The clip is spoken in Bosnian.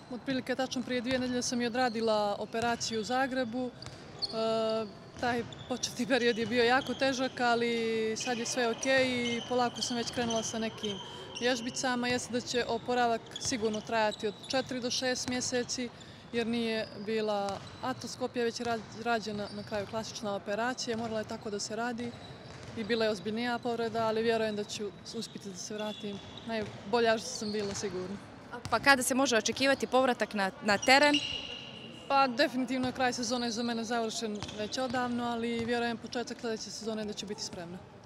Otprilike tačno prije 2 nedelje sam i odradila operaciju u Zagrebu. Taj početni period je bio jako težak, ali sad je sve ok i polako sam već krenula sa nekim vježbicama. Jeste da će oporavak sigurno trajati od 4 do 6 mjeseci, jer nije bila artroskopija, već je rađena na kraju klasična operacija. Morala je tako da se radi i bila je ozbiljnija povreda, ali vjerujem da ću uspjeti da se vratim. Najbolja što sam bila sigurno. Pa kada se može očekivati povratak na teren? Pa definitivno kraj sezone je za mene završen već odavno, ali vjerujem početak sljedeće sezone da ću biti spremna.